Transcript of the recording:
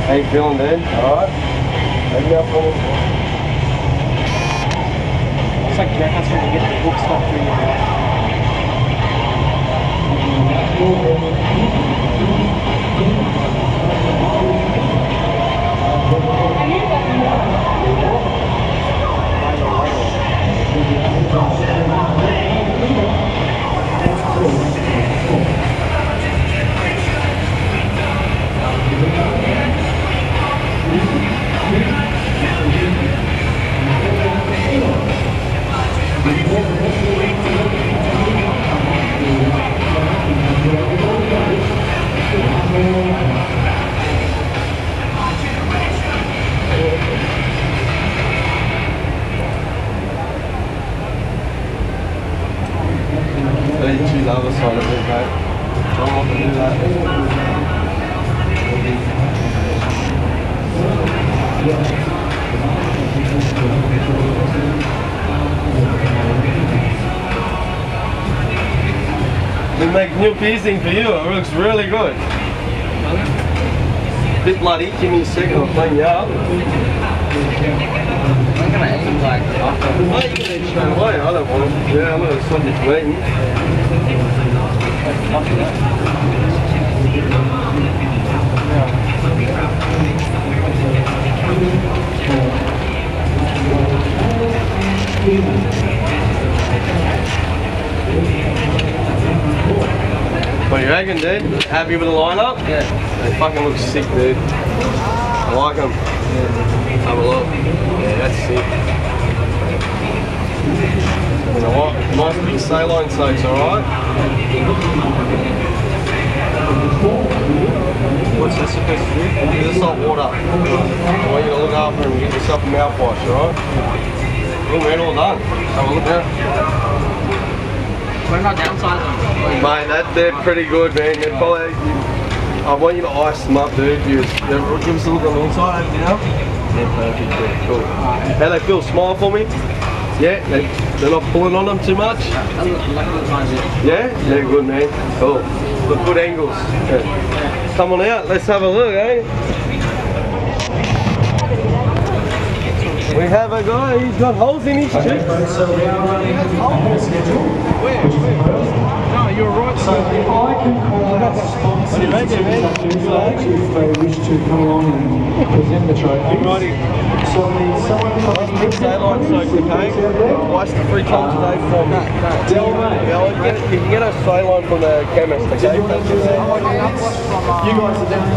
How you feeling, dude? Alright? Maybe up on it. It's like that's when you get the hook stuff through your mouth. You choose the other side of it, mate. Don't want to do that. We make new piecing for you, it looks really good. Bit bloody, give me a second, I'll clean you up. I'm gonna aim like after. Oh, you can eat straight away, I don't want it. Yeah, I'm gonna stop you from eating. What do you reckon, dude? Happy with the lineup? Yeah. They fucking look sick, dude. I like them. Yeah. Have a look. Yeah, that's sick. You know what? Nice big saline soaks, alright? What's that supposed to do? This is salt water. I want you to look after him and get yourself a mouthwash, alright? Good man, all done. Have a look now. We're not downsizing. Mate, they're pretty good, man. They're probably, I want you to ice them up, dude. Give us a look on the inside, you know? Yeah, perfect, yeah, cool. How they feel? Smile for me? Yeah, they're not pulling on them too much? Yeah? They're good, man. Cool. Look, good angles. Yeah. Come on out, let's have a look, eh? We have a guy, he's got holes in his cheeks. So we are running ahead of schedule. Where? No, you're right. So if I can call out sponsors if they wish to come along and present the trophies. Righty. So we need someone from Big saline soak, okay? Twice to 3 times a day from Delmay. You can get a saline from the chemist, okay? You guys are down.